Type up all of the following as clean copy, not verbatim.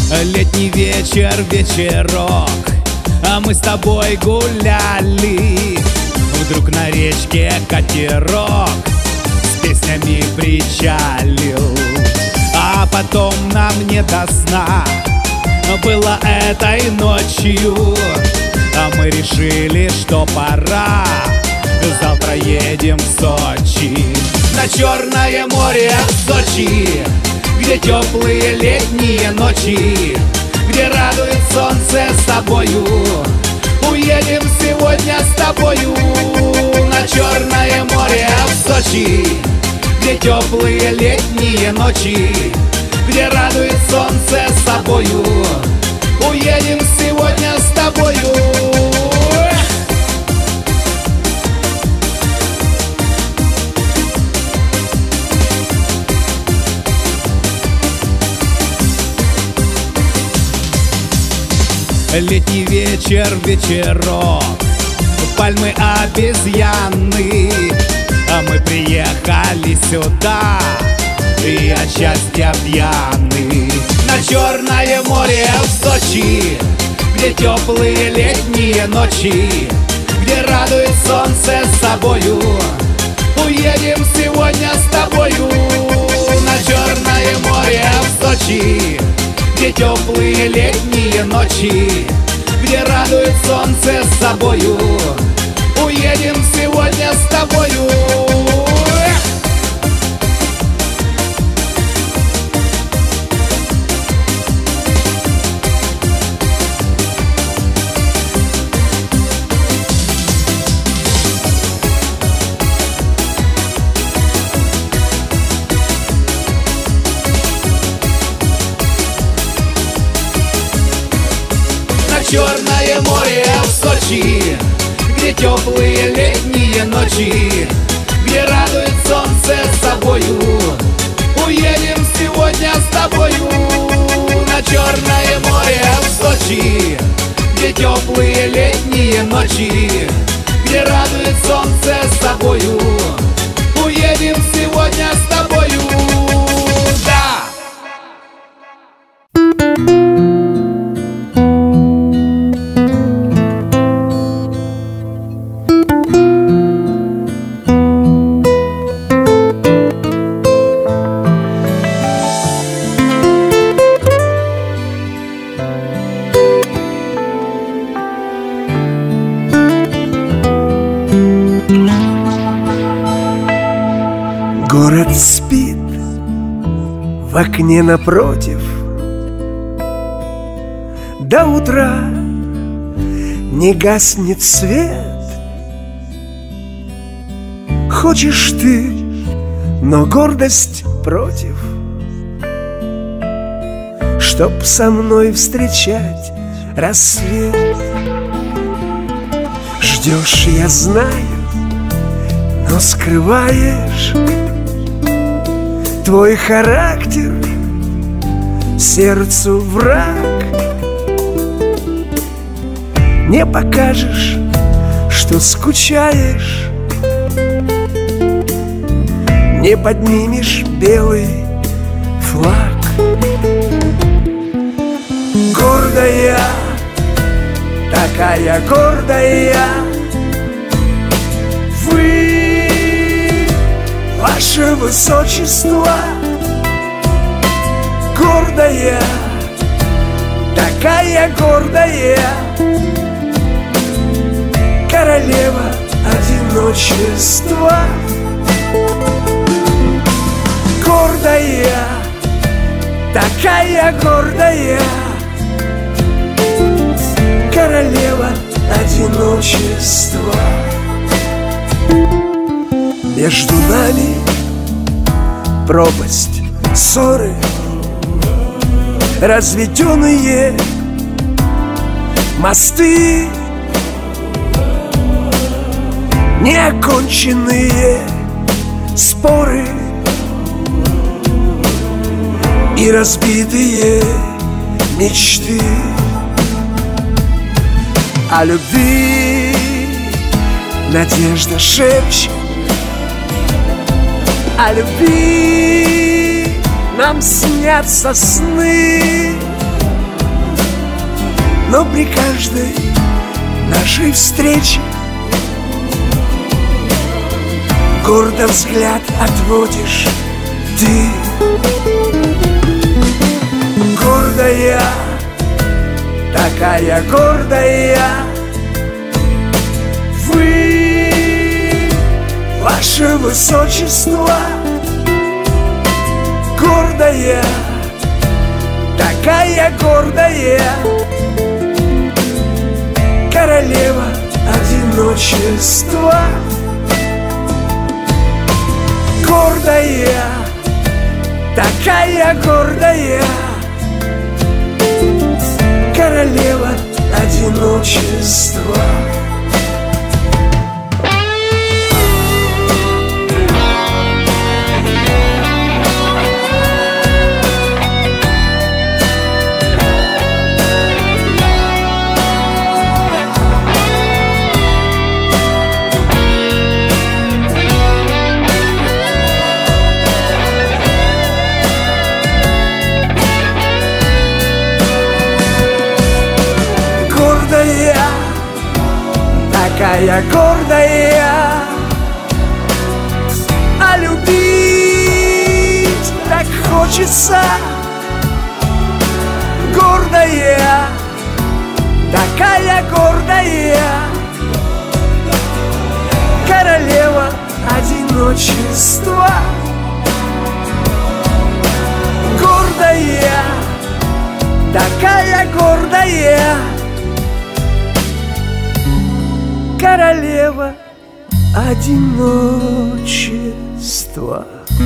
Летний вечер, вечерок, а мы с тобой гуляли. Вдруг на речке катерок с песнями причалил. А потом нам не до сна, но было этой ночью. А мы решили, что пора, завтра едем в Сочи. На Черное море в Сочи, где теплые летние ночи, где радует солнце с тобою. Уедем сегодня с тобою на Черное море в Сочи, где теплые летние ночи, где радует солнце с тобою. Уедем сегодня с тобою. Летний вечер, вечерок, пальмы, обезьяны, а мы приехали сюда и от счастья пьяны. На Черное море в Сочи, где теплые летние ночи, где радует солнце с собою. Уедем сегодня с тобою на Черное море в Сочи, где теплые летние ночи, где радует солнце с собою. Уедем сегодня с тобою. Черное море в Сочи, где теплые летние ночи, где радует солнце с собою. Уедем сегодня с тобою на Черное море в Сочи, где теплые летние ночи, где радует солнце с собою. Уедем сегодня с тобою. Да! Город спит в окне напротив, до утра не гаснет свет. Хочешь ты, но гордость против, чтоб со мной встречать рассвет. Ждешь, я знаю, но скрываешь твой характер, сердцу враг. Не покажешь, что скучаешь, не поднимешь белый флаг. Гордая, такая гордая, вы, ваше высочество. Гордая, такая гордая, королева одиночества. Гордая, такая гордая, королева одиночества. Между нами пропасть, ссоры, разведенные мосты, неоконченные споры и разбитые мечты. О любви надежда шепчет, о любви нам снятся сны. но при каждой нашей встрече гордо взгляд отводишь ты. Гордая, такая гордая, вы, ваше высочество. Гордая, такая гордая, королева одиночества. Гордая, такая гордая, королева одиночества. Такая гордая, а любить так хочется. Гордая, такая гордая, королева одиночества. Гордая, такая гордая, королева одиночества.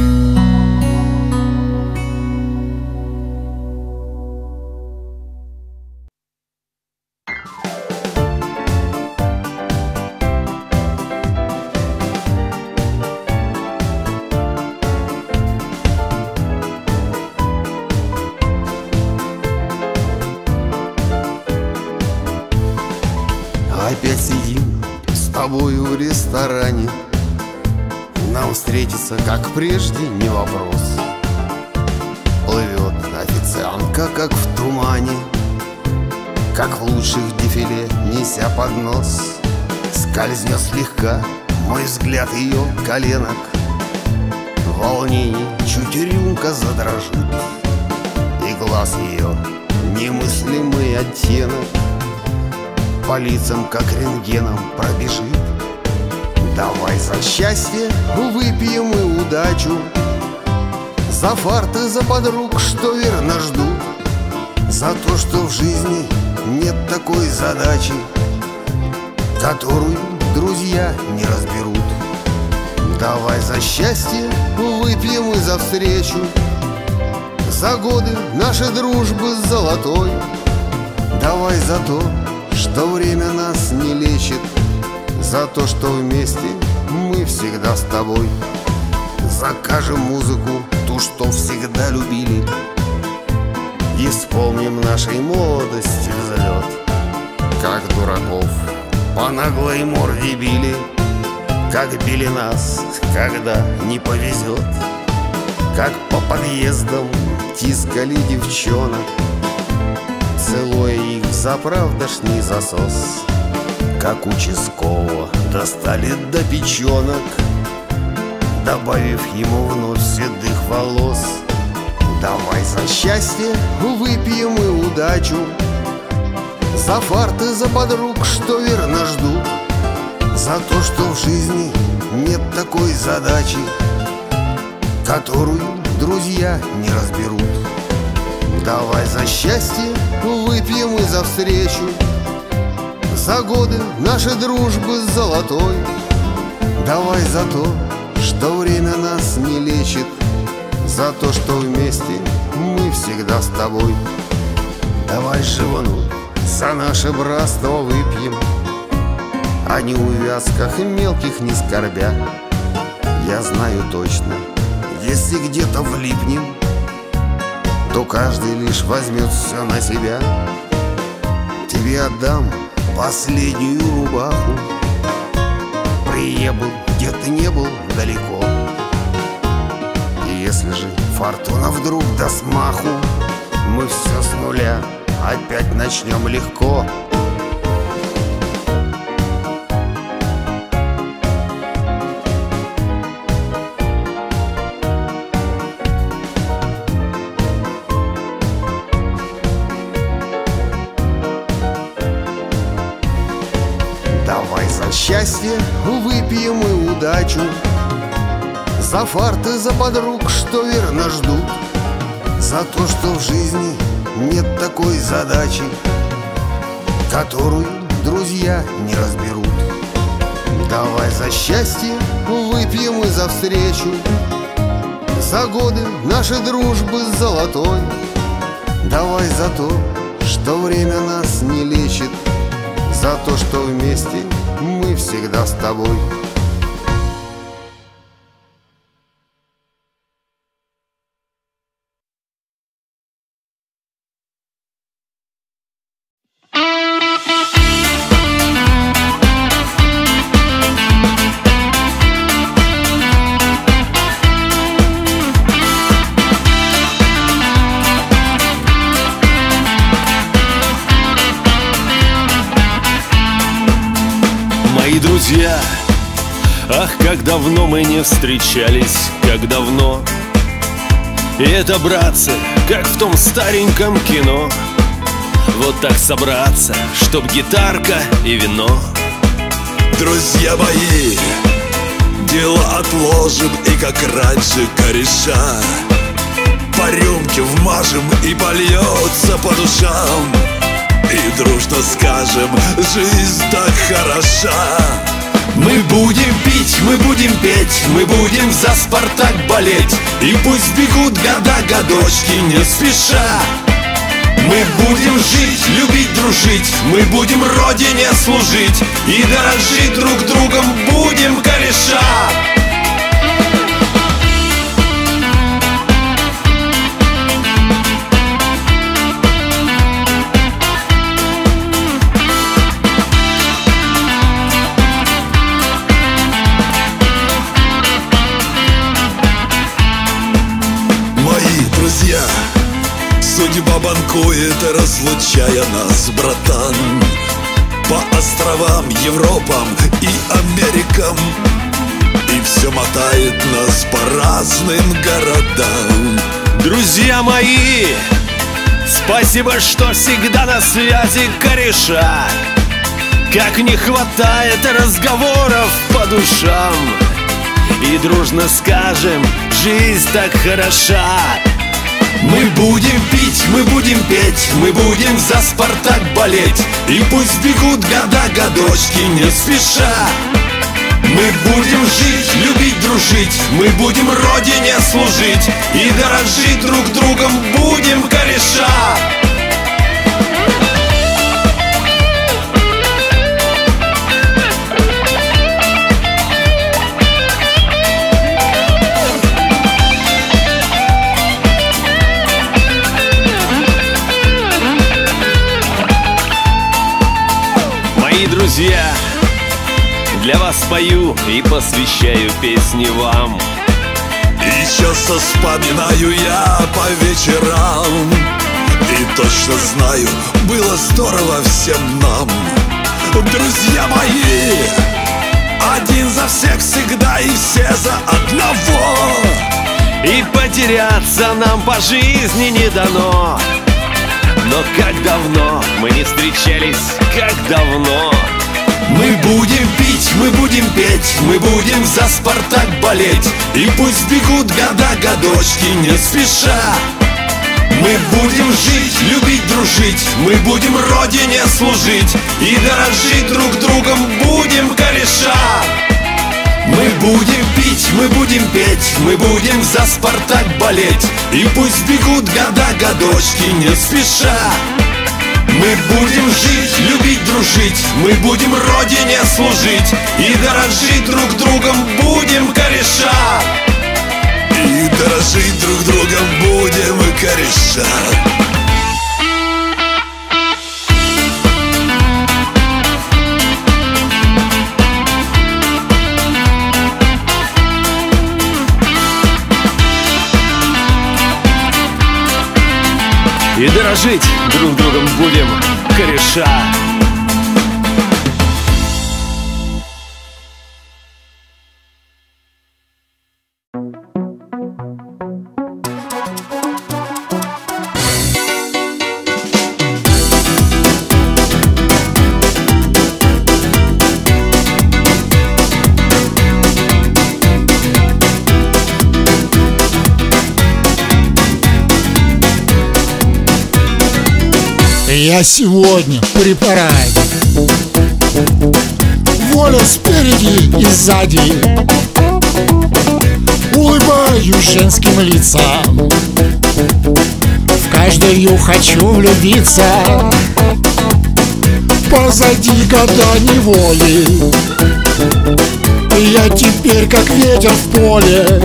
Опять сидим с тобою в ресторане, нам встретиться, как прежде, не вопрос. Плывет официантка, как в тумане, как в лучших дефиле, неся поднос. Скользнет слегка мой взгляд ее коленок, в волнении чуть рюмка задрожит, и глаз ее немыслимый оттенок по лицам, как рентгеном, пробежит. Давай за счастье выпьем и удачу, за фарты, за подруг, что верно ждут, за то, что в жизни нет такой задачи, которую друзья не разберут. Давай за счастье выпьем и за встречу, за годы нашей дружбы золотой. Давай за то, что время нас не лечит, за то, что вместе мы всегда с тобой. Закажем музыку, ту, что всегда любили, и вспомним нашей молодости взлет, как дураков по наглой морде били, как били нас, когда не повезет, как по подъездам тискали девчонок, целуя их за правдошний засос, как участкового достали до печенок, добавив ему вновь седых волос. Давай за счастье выпьем и удачу, за фарты, за подруг, что верно ждут, за то, что в жизни нет такой задачи, которую друзья не разберут. Давай за счастье выпьем и за встречу, за годы нашей дружбы золотой. Давай за то, что время нас не лечит, за то, что вместе мы всегда с тобой. Давай же вновь за наше братство выпьем, о неувязках и мелких не скорбя. Я знаю точно, если где-то влипнем, то каждый лишь возьмет все на себя. Тебе отдам последнюю рубаху, приебыл, где ты не был, далеко. И если же фортуна вдруг даст маху, мы все с нуля опять начнем легко. Давай за счастье выпьем и удачу, за фарты, за подруг, что верно ждут, за то, что в жизни нет такой задачи, которую друзья не разберут. Давай за счастье выпьем и за встречу, за годы нашей дружбы золотой. Давай за то, что время нас не лечит, за то, что вместе мы всегда с тобой. Мои друзья, ах, как давно мы не встречались, как давно. И это, братцы, как в том стареньком кино. Вот так собраться, чтоб гитарка и вино. Друзья мои, дела отложим и как раньше кореша по рюмке вмажем и польется по душам. И дружно скажем, жизнь так хороша. Мы будем пить, мы будем петь, мы будем за Спартак болеть. И пусть бегут года, годочки не спеша. Мы будем жить, любить, дружить, мы будем родине служить. И дорожить друг другом будем кореша. Судьба банкует, разлучая нас, братан, по островам, Европам и Америкам. И все мотает нас по разным городам. Друзья мои, спасибо, что всегда на связи, кореша. Как не хватает разговоров по душам. И дружно скажем, жизнь так хороша. Мы будем пить, мы будем петь, мы будем за Спартак болеть. И пусть бегут года, годочки не спеша. Мы будем жить, любить, дружить, мы будем родине служить. И дорожить друг другом будем кореша. Друзья, для вас пою и посвящаю песни вам. И часто вспоминаю я по вечерам, и точно знаю, было здорово всем нам. Друзья мои, один за всех всегда и все за одного. И потеряться нам по жизни не дано. Но как давно мы не встречались, как давно. Мы будем пить, мы будем петь, мы будем за Спартак болеть. И пусть бегут года, годочки не спеша. Мы будем жить, любить, дружить, мы будем родине служить. И дорожить друг другом будем кореша. Мы будем пить, мы будем петь, мы будем за Спартак болеть. И пусть бегут года, годочки не спеша. Мы будем жить, любить, дружить, мы будем родине служить. И дорожить друг другом будем кореша. И дорожить друг другом будем кореша. И дорожить друг другом будем, кореша. Я сегодня при параде, Воля спереди и сзади, улыбаюсь женским лицам, в каждую хочу влюбиться. Позади года неволи, я теперь как ветер в поле.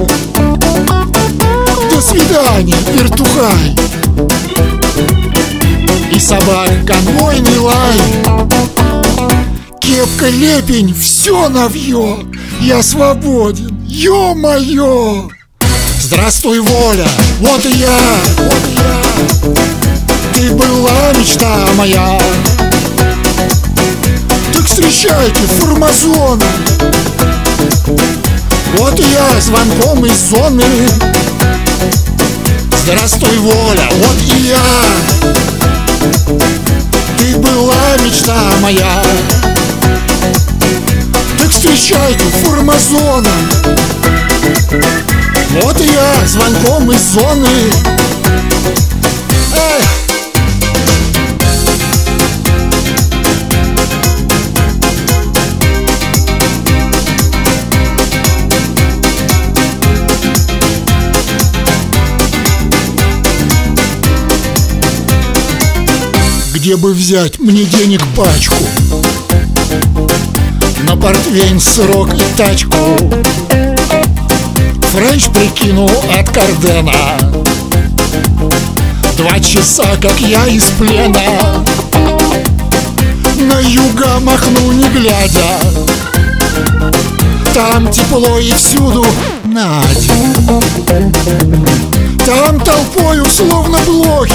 До свидания, вертухай, и собак конвойный лай. Кепка, лепень, все навье, я свободен, ё-моё. Здравствуй, воля, вот и я, ты была мечта моя. Так встречайте, формазона, вот и я звонком из зоны. Здравствуй, воля, вот и я, ты была мечта моя. Так встречайте, формазона, вот и я звонком из зоны. Эх. Где бы взять мне денег пачку на портвейн, сырок и тачку? Френч прикинул от Кардена, 2 часа, как я из плена, на юга махну не глядя. Там тепло и всюду Надя, там толпою словно блохи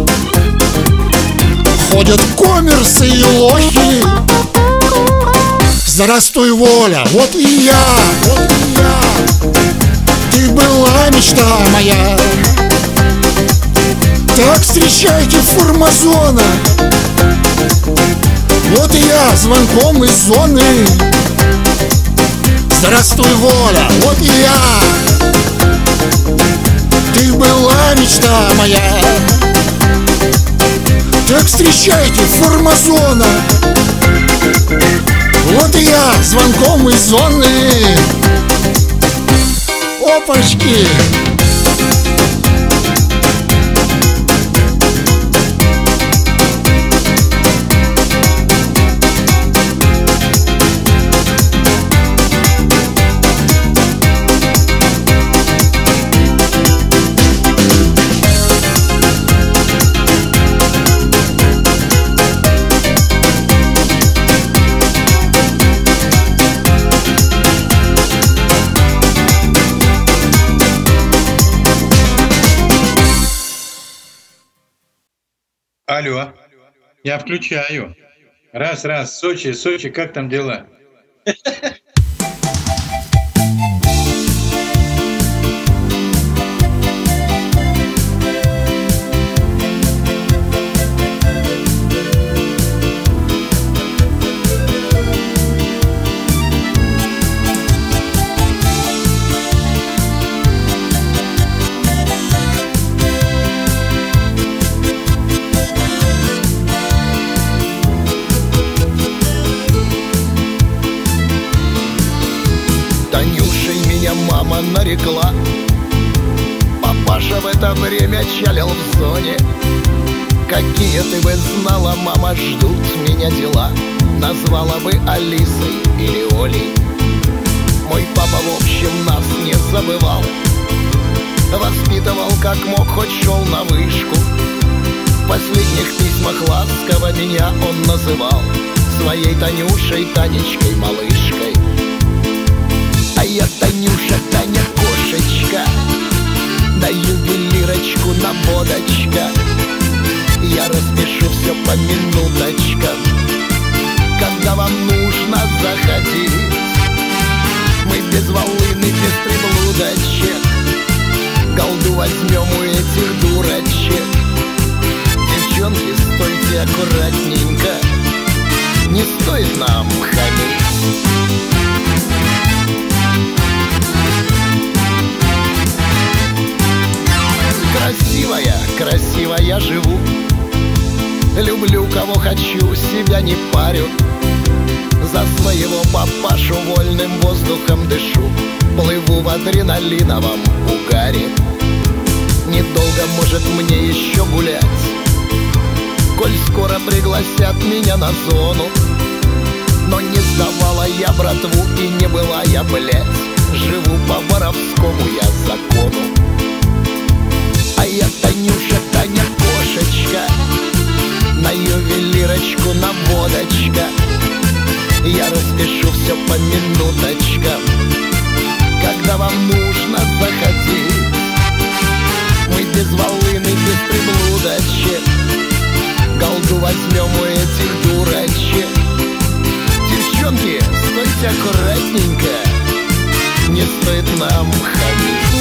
ходят коммерсы и лохи. Здравствуй, воля, вот и я, ты была мечта моя. Так встречайте, формазона, вот и я звонком из зоны. Здравствуй, воля, вот и я, ты была мечта моя. Так встречайте, формазона, вот и я звонком из зоны. Опачки! Алло, я включаю. Раз, Сочи, как там дела? Мама нарекла, папаша в это время чалил в зоне. Какие ты бы знала, мама, ждут меня дела. Назвала бы Алисой или Олей. Мой папа, в общем, нас не забывал, воспитывал как мог, хоть шел на вышку. В последних письмах ласково меня он называл своей Танюшей, Танечкой, малышкой. А я Танюша, Таня, кошечка, на ювелирочку, на водочка. стоит нам хамить. Красивая, красиво я живу, люблю кого хочу, себя не парю. За своего папашу вольным воздухом дышу, плыву в адреналиновом угаре. Недолго, может, мне еще гулять, коль скоро пригласят меня на зону. Но не сдавала я братву и не была я, блядь, живу по воровскому я закону. А я Танюша, Таня кошечка, на ювелирочку наводочка. Я распишу все по минуточкам, когда вам нужно заходить. Мы без волыны, без приблудочек, голду возьмем у этих дурачек. Девчонки, стойте аккуратненько, не стоит нам хамить.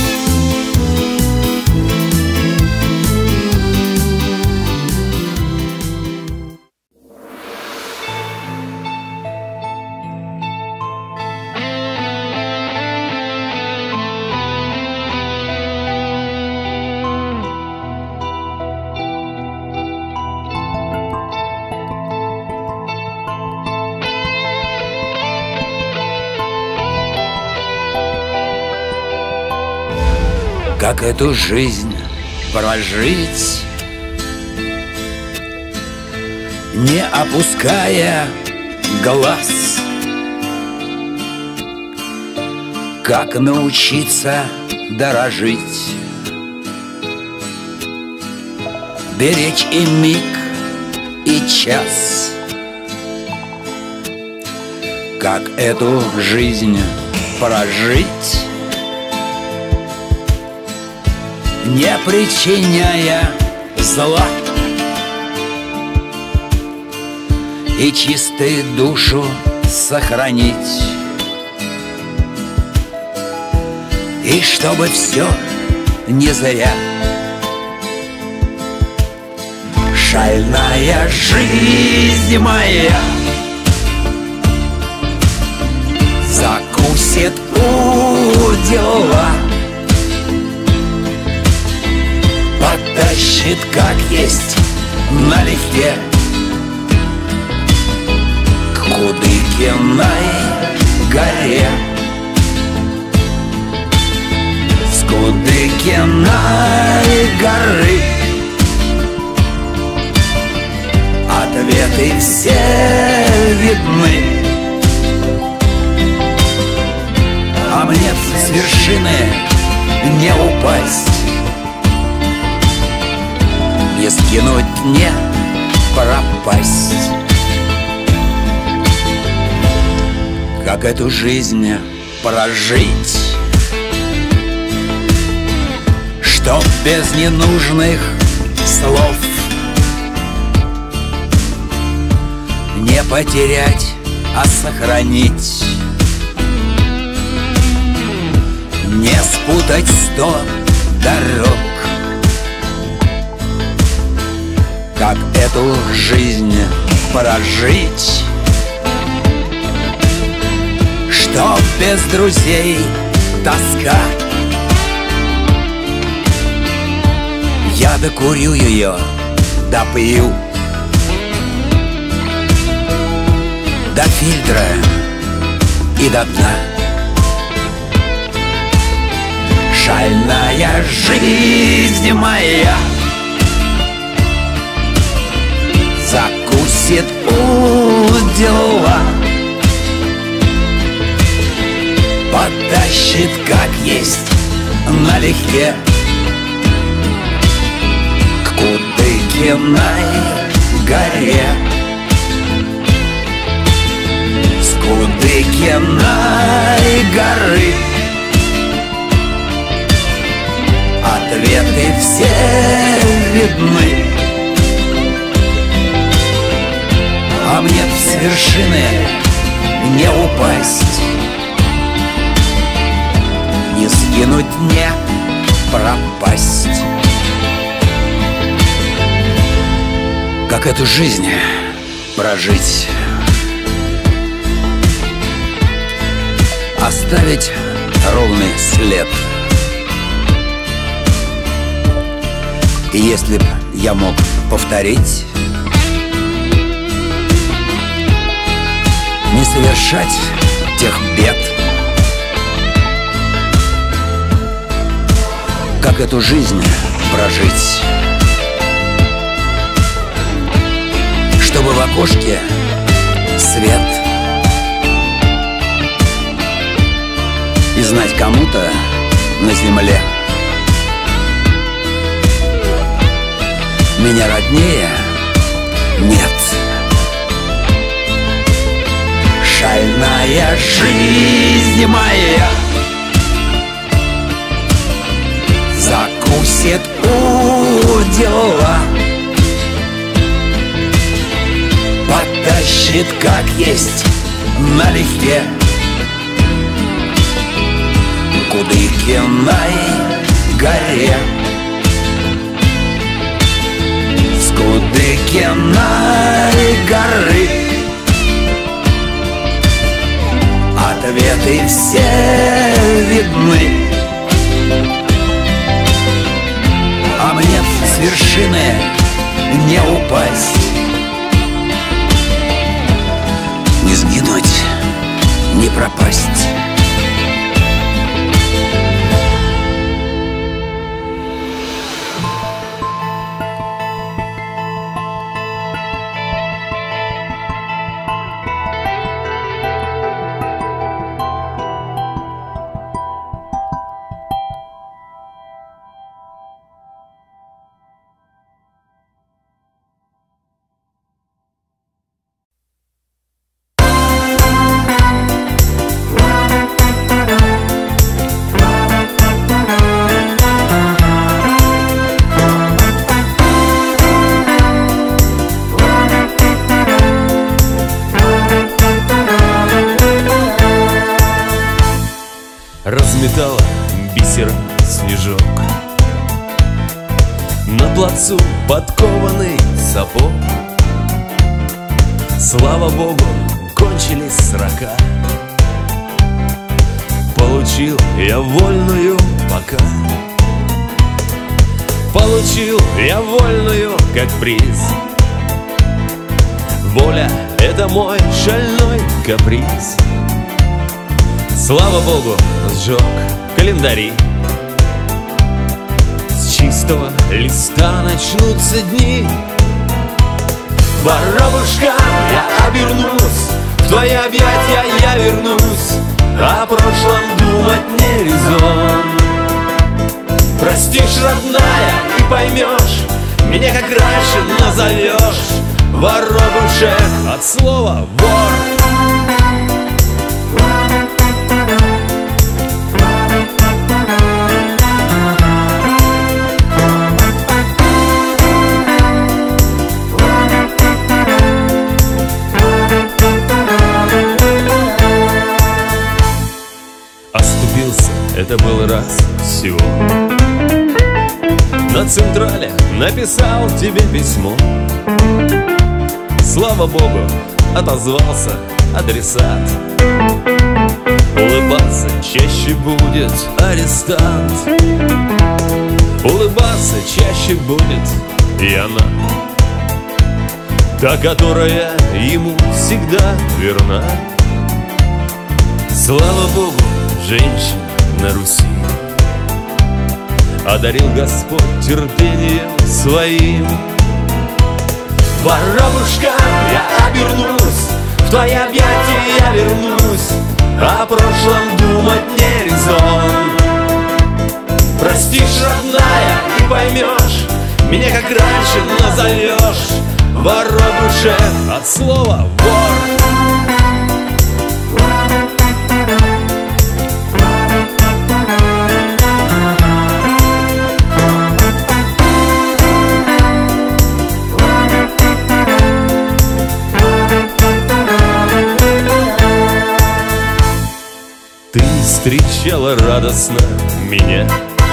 Как эту жизнь прожить, не опуская глаз? Как научиться дорожить, беречь и миг, и час? Как эту жизнь прожить, не причиняя зла, и чистой душу сохранить, и чтобы все не зря. Шальная жизнь моя закусит удила, потащит, как есть, налегке к Кудыкиной горе. С Кудыкиной горы ответы все видны, а мне с вершины не упасть, не скинуть, не пропасть. Как эту жизнь прожить, чтоб без ненужных слов не потерять, а сохранить, не спутать 100 дорог. Как эту жизнь прожить, чтоб без друзей тоска? Я докурю ее, допью до фильтра и до дна. Шальная жизнь моя закусит удила, потащит, как есть, налегке к Кудыкиной горе. С Кудыкиной горы ответы все видны, а мне с вершины не упасть, не скинуть, не пропасть. Как эту жизнь прожить, оставить ровный след. И если б я мог повторить, не совершать тех бед, как эту жизнь прожить, чтобы в окошке свет, и знать кому-то на земле меня роднее нет. Шальная жизнь моя закусит удила, потащит, как есть, налегке к Кудыкиной горе. С Кудыкиной горы ответы все видны, а мне с вершины не упасть, не сгинуть, не пропасть. Разметала бисером снежок на плацу подкованный сапог. Слава Богу, кончились срока. Получил я вольную пока. Получил я вольную как приз. Воля — это мой шальной каприз. Слава Богу, сжег календари. С чистого листа начнутся дни. Воробушка, я обернусь, в твои объятия я вернусь. О прошлом думать не резон. Простишь, родная, и поймешь, меня как раньше назовешь. Воробушек от слова вор. Это был раз всего. На Централе написал тебе письмо. Слава Богу, отозвался адресат. Улыбаться чаще будет арестант. Улыбаться чаще будет и она, та, которая ему всегда верна. Слава Богу, женщина на Руси одарил Господь терпением своим. Воробушка, я обернусь, в твои объятия я вернусь. О прошлом думать не резон. Простишь, родная, и поймешь, меня как раньше назовешь. Воробушек от слова вор. Встречала радостно меня.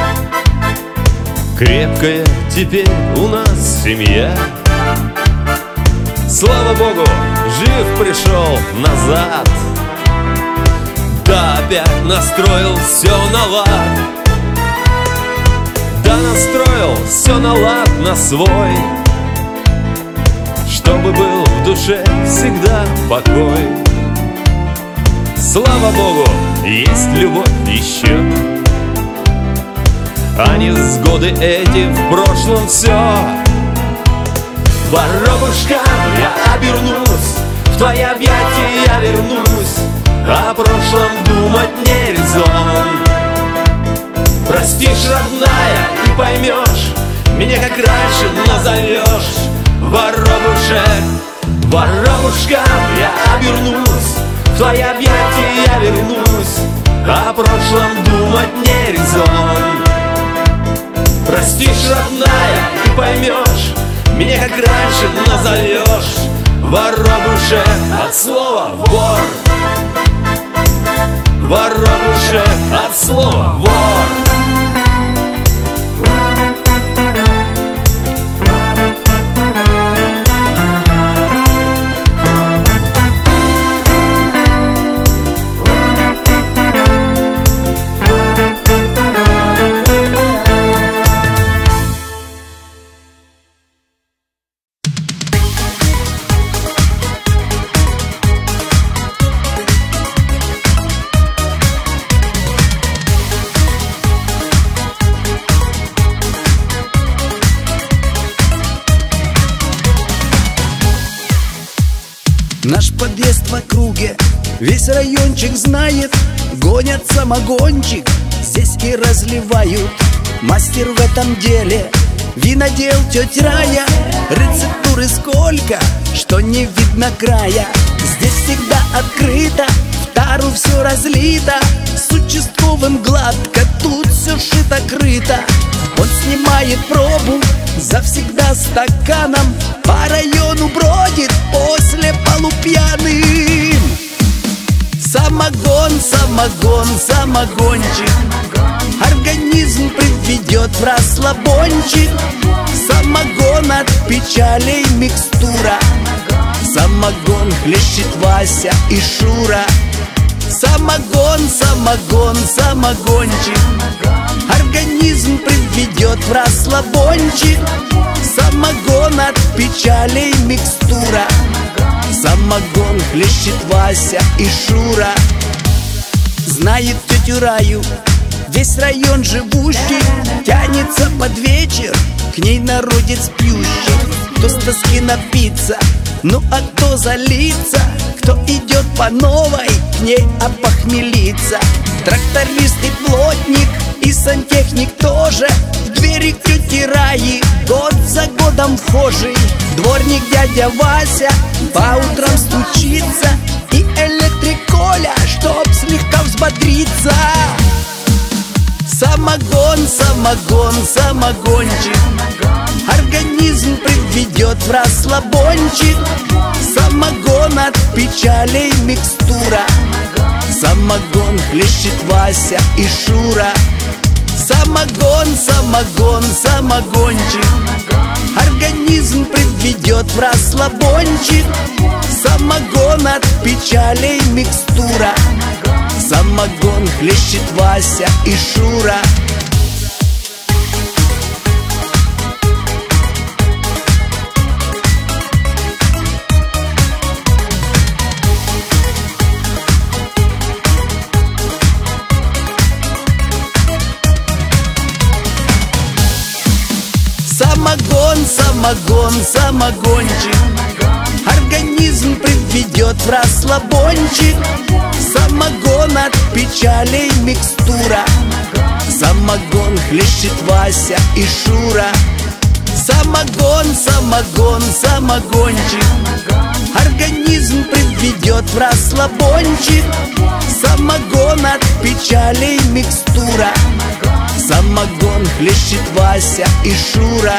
Крепкая теперь у нас семья. Слава Богу, жив пришел назад. Да, я опять настроил все на лад. Да, настроил все на лад, на свой, чтобы был в душе всегда покой. Слава Богу, есть любовь еще, а невзгоды эти в прошлом все. Воробушка, я обернусь, в твои объятия я вернусь, о прошлом думать не резон. Простишь, родная, и поймешь, меня как раньше назовешь. Воробушек, воробушка, я обернусь, в твои объятия я вернусь, о прошлом думать не резон. Простишь, родная, и поймешь, меня как раньше назовешь. Воробушек от слова вор, воробушек от слова вор. Наш подъезд в округе весь райончик знает, гонят самогончик, здесь и разливают. Мастер в этом деле, винодел тетя Рая, рецептуры сколько, что не видно края. Здесь всегда открыто, в тару все разлито, с участковым гладко, тут все шито-крыто. Он снимает пробу завсегда стаканом, по району бродит после полупьяным. Самогон, самогон, самогончик, организм приведет в расслабончик. Самогон от печалей микстура, самогон хлещет Вася и Шура. Самогон, самогон, самогончик, организм приведет в расслабончик. Самогон от печалей микстура, самогон хлещет Вася и Шура. Знает тетю Раю весь район живущий, тянется под вечер к ней народец пьющий. Кто с тоски напиться, ну а кто залиться, кто идет по новой к ней опохмелиться. Тракторист и плотник, и сантехник тоже, в двери к тете Раи год за годом вхожий. Дворник дядя Вася по утрам стучится, и электрик Коля, чтоб слегка взбодриться. Самогон, самогон, самогончик, организм приведет в расслабончик. Самогон от печалей микстура, самогон хлещет Вася и Шура. Самогон, самогон, самогончик, организм приведет в расслабончик. Самогон от печалей микстура, самогон хлещет Вася и Шура. Самогон, самогон, самогончик, организм приведет в расслабончик. Самогон от печалей микстура, самогон хлещет Вася и Шура. Самогон, самогон, самогончик, организм приведет в расслабончик. Самогон от печалей микстура, самогон хлещет Вася и Шура.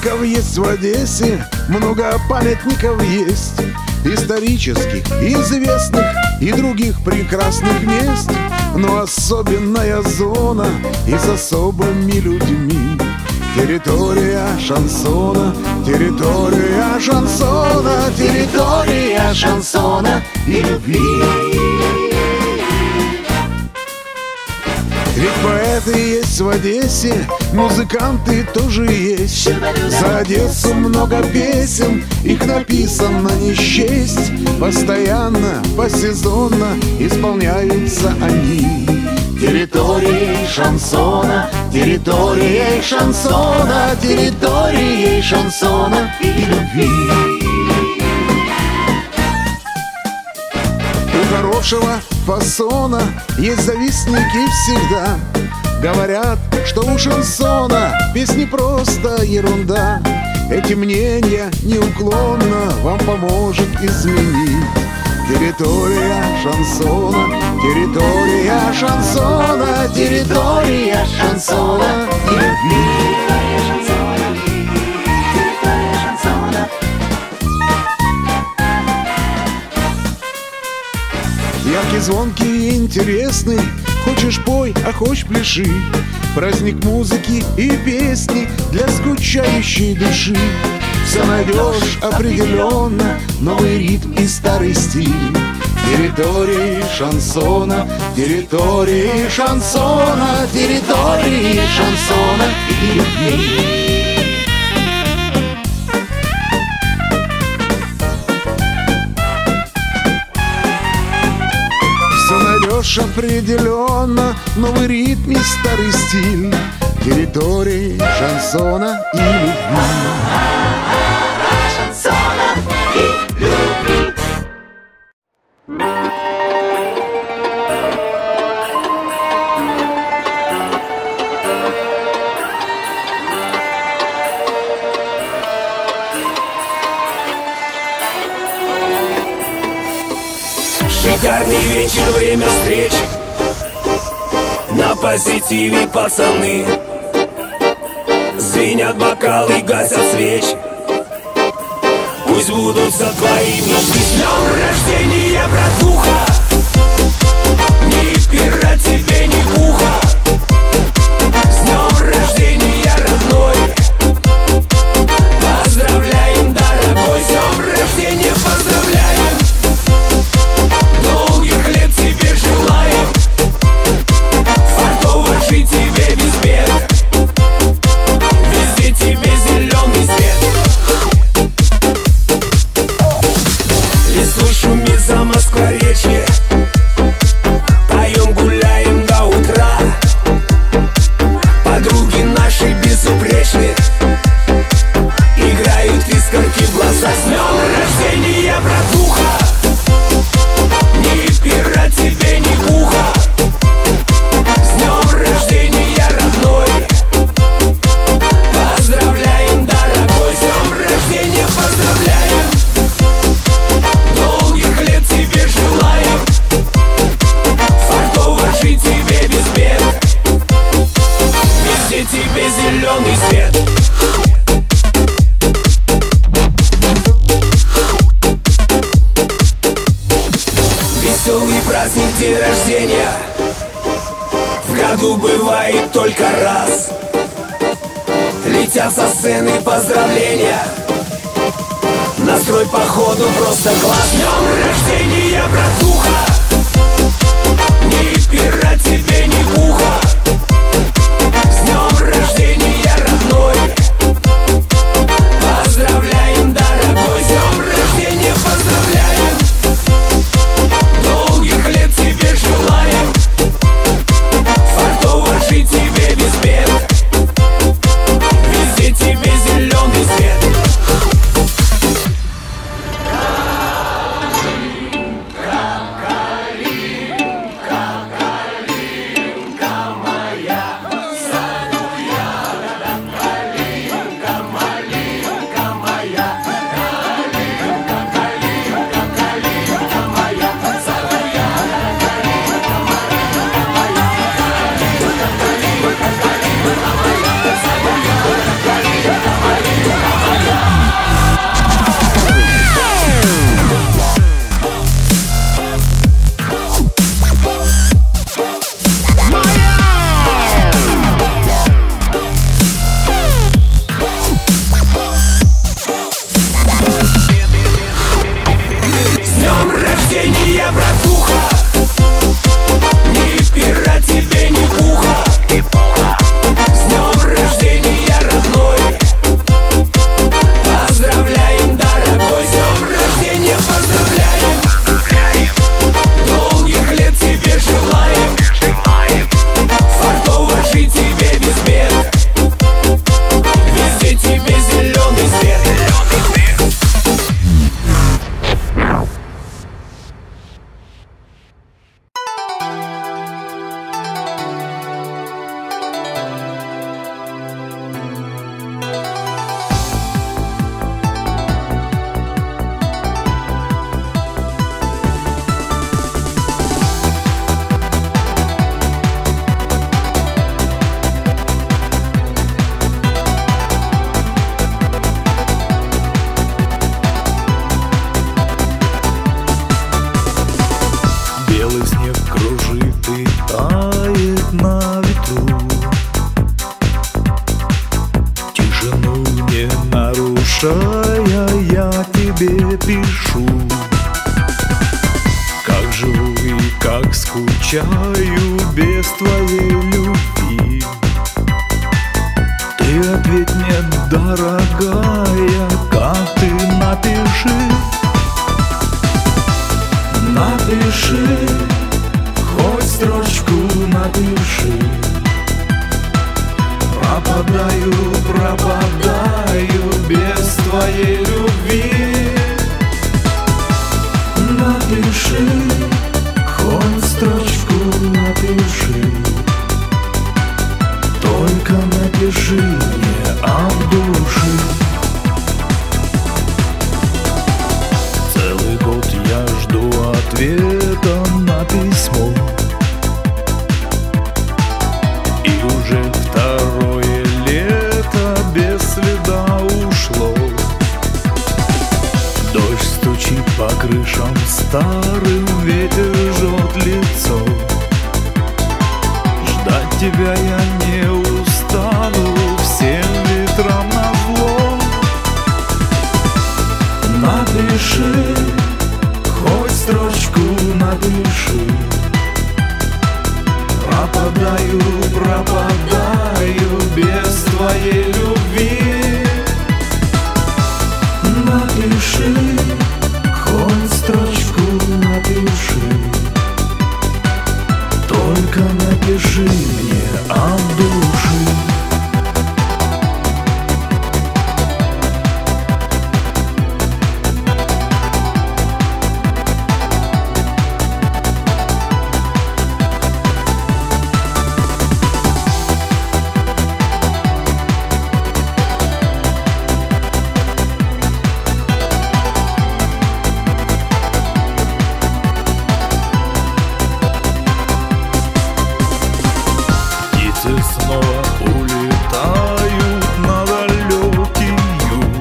парков есть в Одессе, много памятников есть, исторических, известных и других прекрасных мест. Но особенная зона и с особыми людьми. Территория шансона, территория шансона, территория шансона и любви. Ведь поэты есть в Одессе, музыканты тоже есть. За Одессу много песен, их написано не счесть. Постоянно, посезонно исполняются они. Территорией шансона, территорией шансона, территорией шансона и любви. У хорошего фасона есть завистники всегда. Говорят, что у шансона песни просто ерунда. Эти мнения неуклонно вам поможет изменить. Территория шансона, территория шансона, территория шансона и любви. Яркий, звонкий и интересный, хочешь пой, а хочешь пляши. Праздник музыки и песни для скучающей души. Все найдешь определенно, новый ритм и старый стиль. Территории шансона, территории шансона, территории шансона и любви. Все найдешь определенно, новый ритм и старый стиль. Территории шансона и любви. Шикарный вечер, время встречи. На позитиве пацаны. Звенят бокалы, гасят свечи. Пусть будут за твои мечты. С днем рождения, братуха! Ни пера тебе, ни пуха. С днем рождения, родной! Поздравляем, дорогой! С днем рождения, поздравляем! Долгих лет тебе желаем. Фартово жить тебе без бед. Везде тебе зеленый свет. Лесу шумит за Москворечье. Поем, гуляем до утра. Подруги наши безупречны. Играют искорки в глаза. С днем рождения, братуха! Ни пера тебе, ни пуха. С днем рождения, родной! Поздравляем, дорогой! С днем рождения, поздравляем! Долгих лет тебе желаем. Фартово жить тебе без бед. Везде тебе зеленый свет. Веселый праздник, день рождения в году бывает только раз. Летят со сцены поздравления. Настрой походу просто класс. С днем рождения, братуха! Ни пера тебе, ни пуха. С днем рождения, родной! Поздравляем, дорогой! С днем рождения, поздравляем! Долгих лет тебе желаем. Фартово жить тебе без бед. Везде тебе зеленый свет. напишу, как живу и как скучаю без твоей любви. Ты ответь мне, дорогая, как ты напиши. Напиши, хоть строчку напиши. Пропадаю, пропадаю без твоей любви. Напиши, хоть строчку напиши. Только напиши мне от души. Целый год я жду ответа на письмо, и уже второе лето без следа ушло. Дождь стучит по крышам старым, ветер жжет лицо. Ждать тебя я не устану, всем ветрам назло. Напиши, хоть строчку напиши. Пропадаю, пропадаю без твоей любви. Напиши, хоть строчку напиши. Только напиши мне от души. Снова улетают на далекий юг.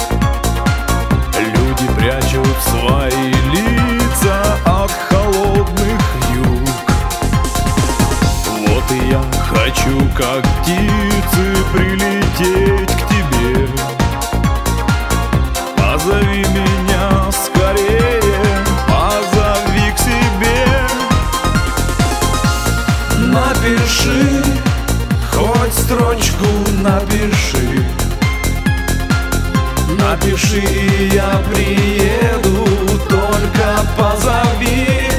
Люди прячут свои лица от холодных юг. Вот и я хочу, как птицы, прилететь к тебе. Позови меня скорее, позови к себе. Напиши, хоть строчку напиши. Напиши, и я приеду, только позови.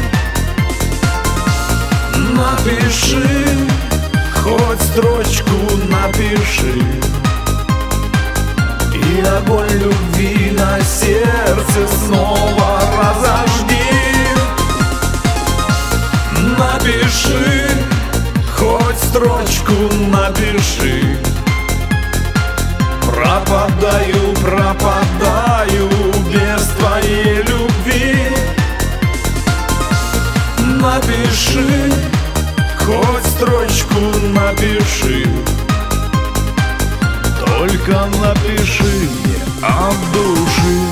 Напиши, хоть строчку напиши. И огонь любви на сердце снова разожги. Напиши, хоть строчку напиши. Пропадаю, пропадаю без твоей любви. Напиши, хоть строчку напиши. Только напиши мне от души.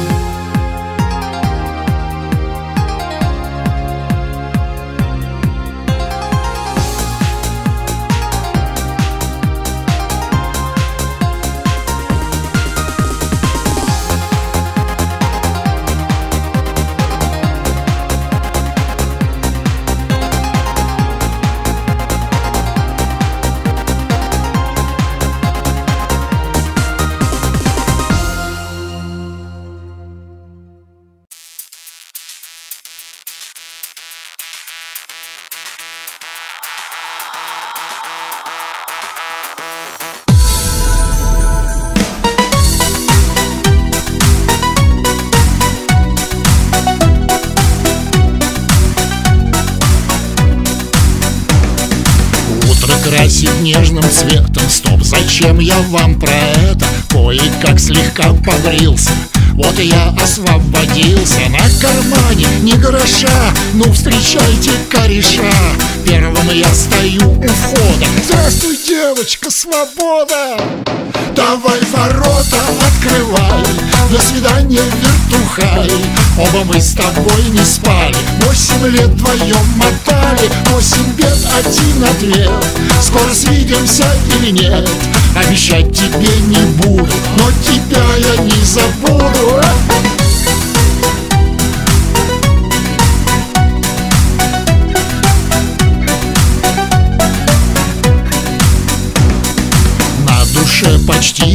Красит нежным цветом. Стоп, зачем я вам про это? Кое-как слегка побрился, вот и я освободился. На кармане ни гроша, ну встречайте кореша. Первым я стою у входа. Здравствуй, девочка, свобода! Давай ворота открывай, до свидания, вертухай. Оба мы с тобой не спали, 8 лет вдвоем мотали. 8 бед, 1 ответ. Скоро свидимся или нет? Обещать тебе не буду, но тебя я не забуду.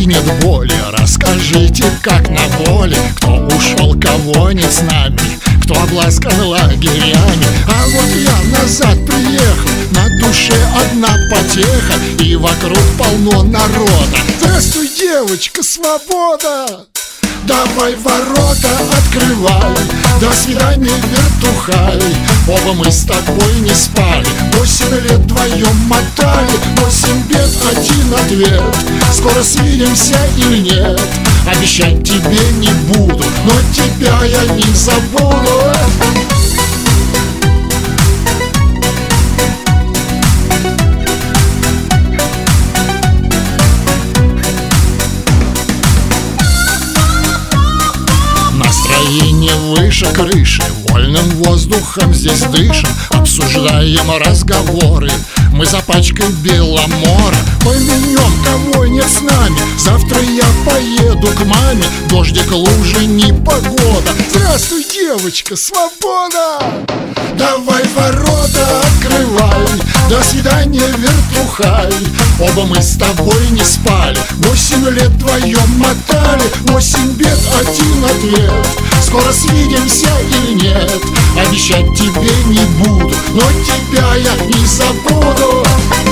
любви нет боли. Расскажите, как на воле, кто ушел, кого нет с нами, кто обласкан лагерями. А вот я назад приехал, на душе одна потеха, и вокруг полно народа. Здравствуй, девочка, свобода! Давай ворота открывай, до свидания, вертухай. Оба мы с тобой не спали, 8 лет вдвоем мотали, 8 бед, один ответ. Скоро свидимся или нет? Обещать тебе не буду, но тебя я не забуду. Настроение выше крыши, вольным воздухом здесь дышим, обсуждаем разговоры, мы за пачкой Беломора. Поменем, кого нет с нами, завтра я поеду к маме, дождик, лужи, непогода. Здравствуй, девочка, свобода! Давай ворота открывай, до свидания, вертухай. Оба мы с тобой не спали, 8 лет вдвоем мотали, 8 бед, один ответ. Скоро свидимся или нет? Обещать тебе не буду, но тебя я не забуду.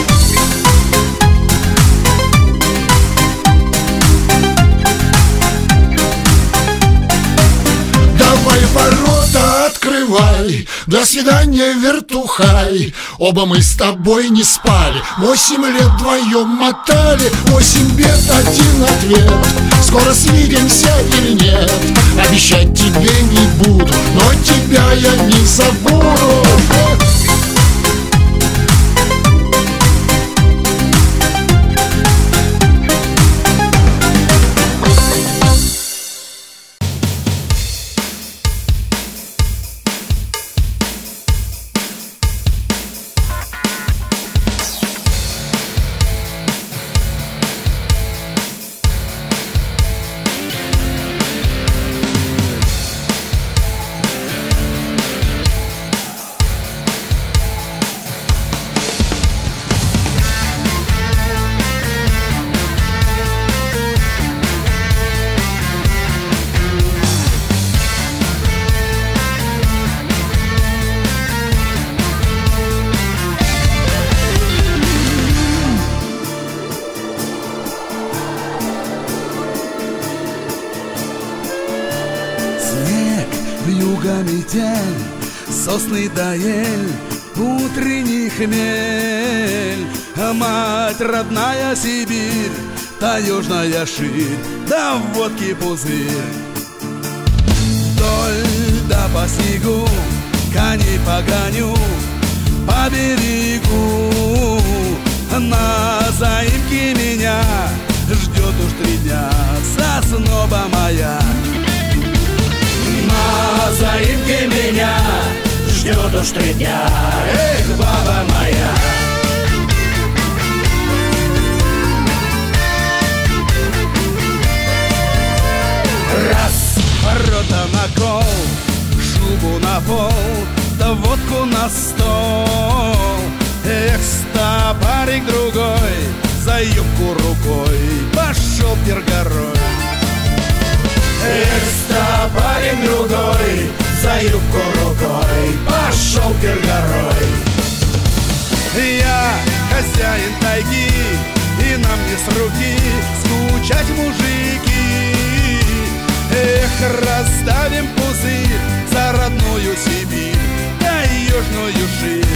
Давай ворота открывай, до свидания, вертухай. Оба мы с тобой не спали, 8 лет вдвоем мотали, 8 бед, один ответ. Скоро свидимся или нет? Обещать тебе не буду, но тебя я не забуду. Вьюга метель, сосны да ель, утренний хмель. Мать родная Сибирь, та южная ширь, да водки пузырь. Вдоль да по снегу, коней погоню, по берегу. На заимке меня ждет уж 3 дня сосноба моя. На заимке меня ждет уж 3 дня, эх, баба моя. Раз, ворота на кол, шубу на пол, да водку на стол. Эх, стопарик другой, за юбку рукой пошел пергорой. Эх, стопарик другой, за юбку рукой пошел пергорой. Я хозяин тайги, и нам не с руки скучать, мужики. Эх, расставим пузырь за родную Сибирь, да южную ширь.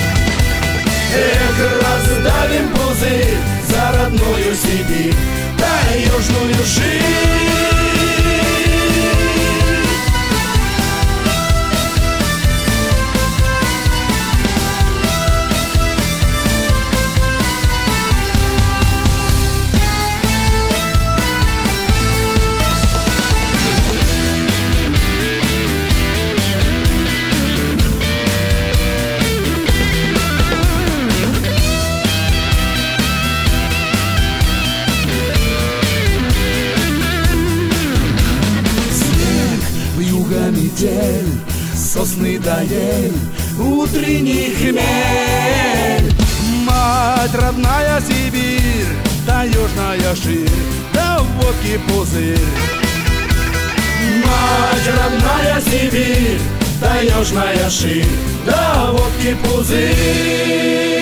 Эх, раздавим пузырь за родную Сибирь, да южную ширь. Метель, сосны да ель, утренний хмель. Мать родная Сибирь, таежная ширь, да водки пузырь. Мать родная Сибирь, таежная ширь, да водки пузырь.